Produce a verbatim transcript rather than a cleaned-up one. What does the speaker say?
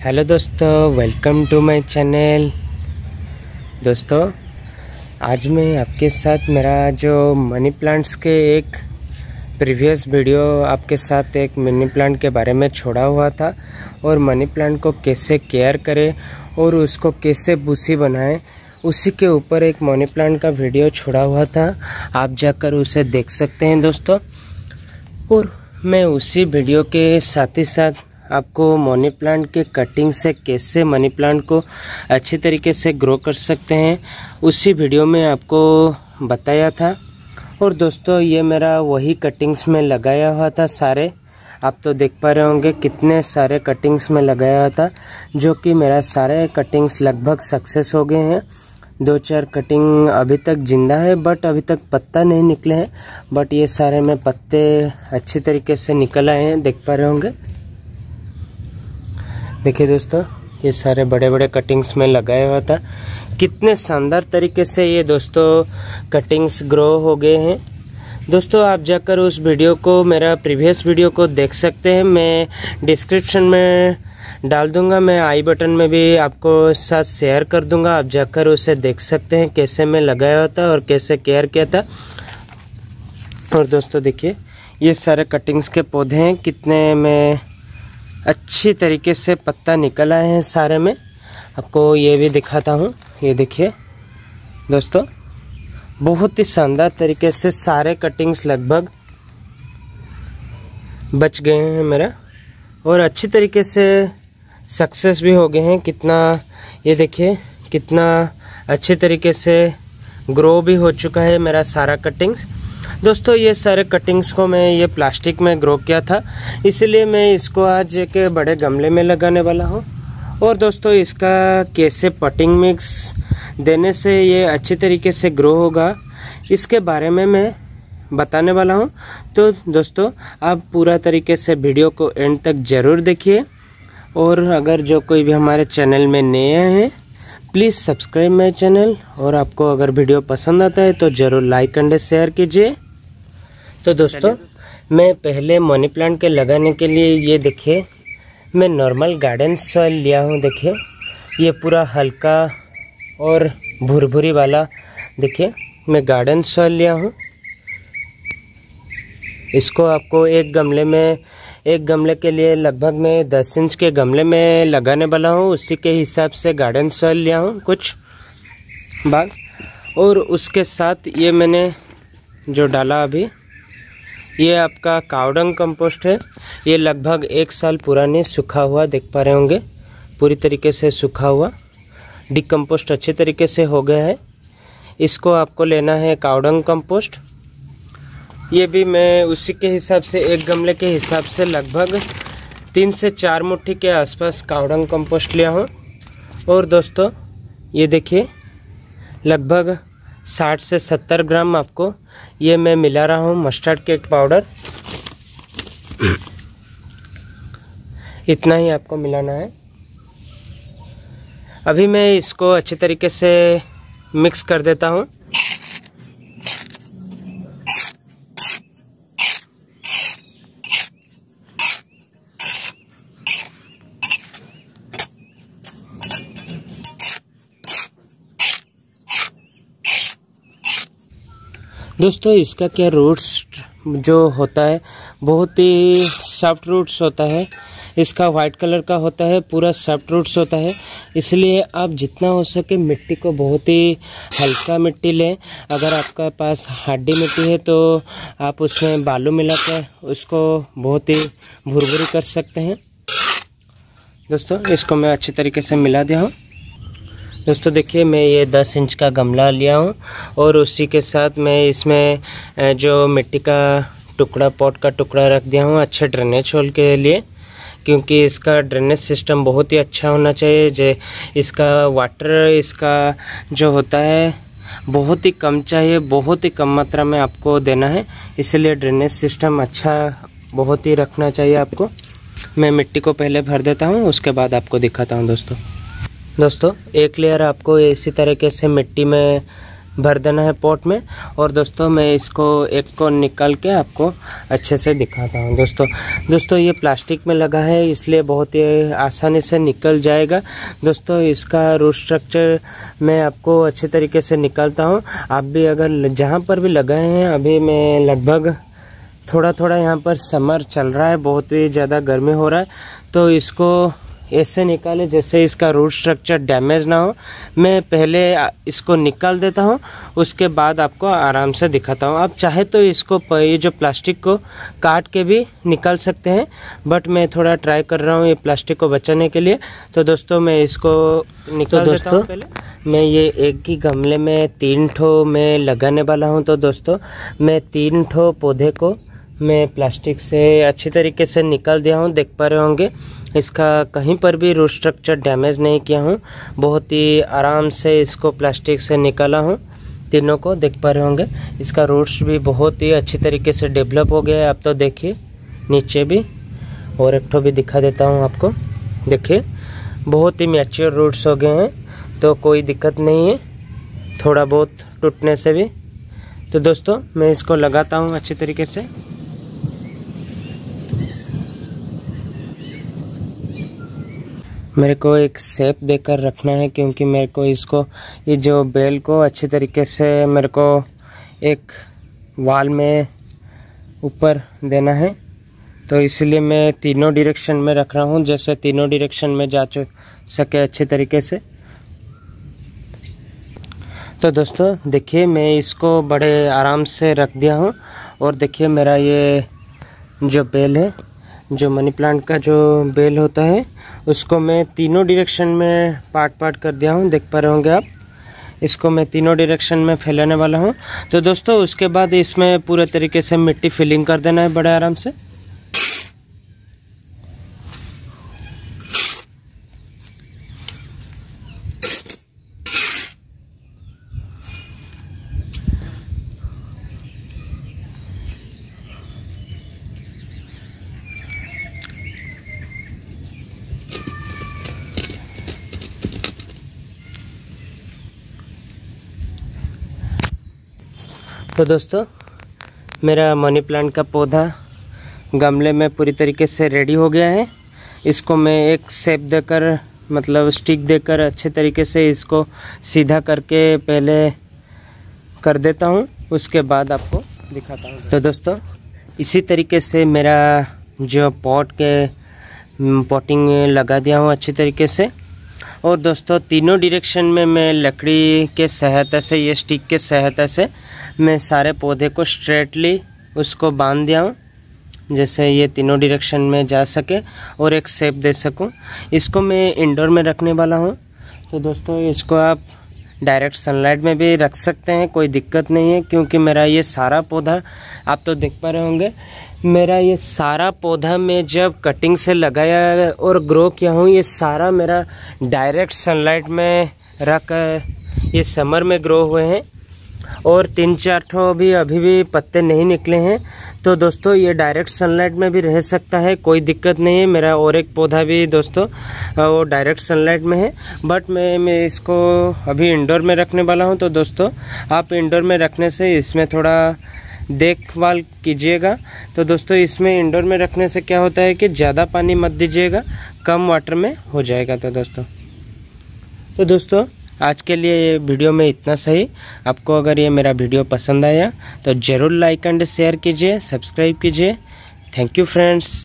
Hello दोस्तों, welcome to my channel. दोस्तों, आज मैं आपके साथ मेरा जो मनी प्लांट्स के एक प्रीवियस वीडियो आपके साथ एक मनी प्लांट के बारे में छोड़ा हुआ था और मनी प्लांट को कैसे केयर करें और उसको कैसे बुशी बनाएं, उसी के ऊपर एक मनी प्लांट का वीडियो छोड़ा हुआ था। आप जाकर उसे देख सकते हैं दोस्तों। और मैं उसी वीडियो के साथ ही साथ आपको मनी प्लांट के कटिंग से कैसे मनी प्लांट को अच्छी तरीके से ग्रो कर सकते हैं, उसी वीडियो में आपको बताया था। और दोस्तों, ये मेरा वही कटिंग्स में लगाया हुआ था सारे। आप तो देख पा रहे होंगे कितने सारे कटिंग्स में लगाया हुआ था, जो कि मेरा सारे कटिंग्स लगभग सक्सेस हो गए हैं। दो चार कटिंग अभी तक जिंदा है, बट अभी तक पत्ता नहीं निकले हैं, बट ये सारे में पत्ते अच्छी तरीके से निकल आए हैं, देख पा रहे होंगे। देखिए दोस्तों, ये सारे बड़े बड़े कटिंग्स में लगाया हुआ था। कितने शानदार तरीके से ये दोस्तों कटिंग्स ग्रो हो गए हैं। दोस्तों, आप जाकर उस वीडियो को, मेरा प्रीवियस वीडियो को देख सकते हैं। मैं डिस्क्रिप्शन में डाल दूंगा, मैं आई बटन में भी आपको साथ शेयर कर दूंगा। आप जाकर उसे देख सकते हैं कैसे मैं लगाया हुआ था और कैसे केयर किया था। और दोस्तों देखिए, ये सारे कटिंग्स के पौधे हैं, कितने में अच्छी तरीके से पत्ता निकल आए हैं सारे में। आपको ये भी दिखाता हूँ। ये देखिए दोस्तों, बहुत ही शानदार तरीके से सारे कटिंग्स लगभग बच गए हैं मेरा, और अच्छी तरीके से सक्सेस भी हो गए हैं। कितना, ये देखिए कितना अच्छी तरीके से ग्रो भी हो चुका है मेरा सारा कटिंग्स। दोस्तों, ये सारे कटिंग्स को मैं ये प्लास्टिक में ग्रो किया था, इसलिए मैं इसको आज एक बड़े गमले में लगाने वाला हूँ। और दोस्तों, इसका कैसे पटिंग मिक्स देने से ये अच्छी तरीके से ग्रो होगा, इसके बारे में मैं बताने वाला हूँ। तो दोस्तों, आप पूरा तरीके से वीडियो को एंड तक जरूर देखिए। और अगर जो कोई भी हमारे चैनल में नए हैं, प्लीज़ सब्सक्राइब माय चैनल। और आपको अगर वीडियो पसंद आता है तो ज़रूर लाइक एंड शेयर कीजिए। तो दोस्तों, मैं पहले मनी प्लांट के लगाने के लिए ये देखिए, मैं नॉर्मल गार्डन सॉइल लिया हूँ। देखिए, ये पूरा हल्का और भुरभुरी वाला, देखिए मैं गार्डन सॉइल लिया हूँ। इसको आपको एक गमले में, एक गमले के लिए लगभग मैं दस इंच के गमले में लगाने वाला हूँ, उसी के हिसाब से गार्डन सॉइल लिया हूँ कुछ बाग। और उसके साथ ये मैंने जो डाला अभी, ये आपका कावडंग कंपोस्ट है। ये लगभग एक साल पुरानी सूखा हुआ, देख पा रहे होंगे पूरी तरीके से सूखा हुआ, डिकम्पोस्ट अच्छे तरीके से हो गया है। इसको आपको लेना है कावडंग कंपोस्ट। ये भी मैं उसी के हिसाब से, एक गमले के हिसाब से लगभग तीन से चार मुट्ठी के आसपास कावडंग कंपोस्ट लिया हूँ। और दोस्तों, ये देखिए लगभग साठ से सत्तर ग्राम आपको ये मैं मिला रहा हूँ मस्टर्ड केक पाउडर। इतना ही आपको मिलाना है। अभी मैं इसको अच्छी तरीके से मिक्स कर देता हूँ। दोस्तों, इसका क्या रूट्स जो होता है, बहुत ही सॉफ्ट रूट्स होता है। इसका वाइट कलर का होता है, पूरा सॉफ्ट रूट्स होता है। इसलिए आप जितना हो सके मिट्टी को बहुत ही हल्का मिट्टी लें। अगर आपका पास हार्डी मिट्टी है तो आप उसमें बालू मिलाकर उसको बहुत ही भुरभुरी कर सकते हैं। दोस्तों, इसको मैं अच्छी तरीके से मिला दिया हूँ। दोस्तों देखिए, मैं ये दस इंच का गमला लिया हूँ और उसी के साथ मैं इसमें जो मिट्टी का टुकड़ा, पॉट का टुकड़ा रख दिया हूँ अच्छे ड्रेनेज होल के लिए, क्योंकि इसका ड्रेनेज सिस्टम बहुत ही अच्छा होना चाहिए। जे इसका वाटर, इसका जो होता है बहुत ही कम चाहिए, बहुत ही कम मात्रा में आपको देना है, इसलिए ड्रेनेज सिस्टम अच्छा बहुत ही रखना चाहिए आपको। मैं मिट्टी को पहले भर देता हूँ, उसके बाद आपको दिखाता हूँ। दोस्तों दोस्तों एक लेयर आपको इसी तरीके से मिट्टी में भर देना है पॉट में। और दोस्तों मैं इसको एक को निकाल के आपको अच्छे से दिखाता हूँ। दोस्तों दोस्तों ये प्लास्टिक में लगा है इसलिए बहुत ही आसानी से निकल जाएगा। दोस्तों इसका रूट स्ट्रक्चर मैं आपको अच्छे तरीके से निकालता हूँ। आप भी अगर जहाँ पर भी लगाए हैं, अभी मैं लगभग थोड़ा थोड़ा यहाँ पर समर चल रहा है, बहुत ही ज़्यादा गर्मी हो रहा है, तो इसको ऐसे निकाले जैसे इसका रूट स्ट्रक्चर डैमेज ना हो। मैं पहले इसको निकाल देता हूँ, उसके बाद आपको आराम से दिखाता हूँ। आप चाहे तो इसको ये जो प्लास्टिक को काट के भी निकाल सकते हैं, बट मैं थोड़ा ट्राई कर रहा हूँ ये प्लास्टिक को बचाने के लिए। तो दोस्तों मैं इसको निकाल देता हूँ। पहले मैं ये एक ही गमले में तीन ठो मैं लगाने वाला हूँ। तो दोस्तों मैं तीन ठो पौधे को मैं प्लास्टिक से अच्छी तरीके से निकाल दिया हूँ। देख पा रहे होंगे इसका कहीं पर भी रूट स्ट्रक्चर डैमेज नहीं किया हूँ, बहुत ही आराम से इसको प्लास्टिक से निकाला हूँ। तीनों को देख पा रहे होंगे इसका रूट्स भी बहुत ही अच्छी तरीके से डेवलप हो गया है। आप तो देखिए नीचे भी, और एक ठो भी दिखा देता हूँ आपको। देखिए बहुत ही मैच्योर रूट्स हो गए हैं, तो कोई दिक्कत नहीं है थोड़ा बहुत टूटने से भी। तो दोस्तों मैं इसको लगाता हूँ अच्छी तरीके से। मेरे को एक शेप देकर रखना है, क्योंकि मेरे को इसको ये जो बेल को अच्छी तरीके से मेरे को एक वाल में ऊपर देना है, तो इसलिए मैं तीनों डायरेक्शन में रख रहा हूँ, जैसे तीनों डायरेक्शन में जा सके अच्छे तरीके से। तो दोस्तों देखिए मैं इसको बड़े आराम से रख दिया हूँ। और देखिए मेरा ये जो बेल है, जो मनी प्लांट का जो बेल होता है, उसको मैं तीनों डायरेक्शन में पार्ट पार्ट कर दिया हूँ। देख पा रहे होंगे आप, इसको मैं तीनों डायरेक्शन में फैलाने वाला हूँ। तो दोस्तों उसके बाद इसमें पूरे तरीके से मिट्टी फिलिंग कर देना है बड़े आराम से। तो दोस्तों मेरा मनी प्लांट का पौधा गमले में पूरी तरीके से रेडी हो गया है। इसको मैं एक शेप देकर, मतलब स्टिक देकर अच्छे तरीके से इसको सीधा करके पहले कर देता हूँ, उसके बाद आपको दिखाता हूँ। तो दोस्तों इसी तरीके से मेरा जो पॉट के पॉटिंग लगा दिया हूँ अच्छी तरीके से। और दोस्तों तीनों डायरेक्शन में मैं लकड़ी के सहायता से, ये स्टिक के सहायता से मैं सारे पौधे को स्ट्रेटली उसको बांध दिया हूँ, जैसे ये तीनों डायरेक्शन में जा सके और एक शेप दे सकूँ। इसको मैं इंडोर में रखने वाला हूँ। तो दोस्तों इसको आप डायरेक्ट सनलाइट में भी रख सकते हैं, कोई दिक्कत नहीं है, क्योंकि मेरा ये सारा पौधा आप तो देख पा रहे होंगे, मेरा ये सारा पौधा मैं जब कटिंग से लगाया और ग्रो किया हूँ, ये सारा मेरा डायरेक्ट सनलाइट में रख ये समर में ग्रो हुए हैं। और तीन चार ठो भी अभी भी पत्ते नहीं निकले हैं। तो दोस्तों ये डायरेक्ट सनलाइट में भी रह सकता है, कोई दिक्कत नहीं है। मेरा और एक पौधा भी दोस्तों वो डायरेक्ट सनलाइट में है, बट मैं मैं इसको अभी इंडोर में रखने वाला हूं। तो दोस्तों आप इंडोर में रखने से इसमें थोड़ा देखभाल कीजिएगा। तो दोस्तों इसमें इंडोर में रखने से क्या होता है कि ज़्यादा पानी मत दीजिएगा, कम वाटर में हो जाएगा। तो दोस्तों तो दोस्तों आज के लिए ये वीडियो में इतना सही। आपको अगर ये मेरा वीडियो पसंद आया तो ज़रूर लाइक एंड शेयर कीजिए, सब्सक्राइब कीजिए। Thank you friends.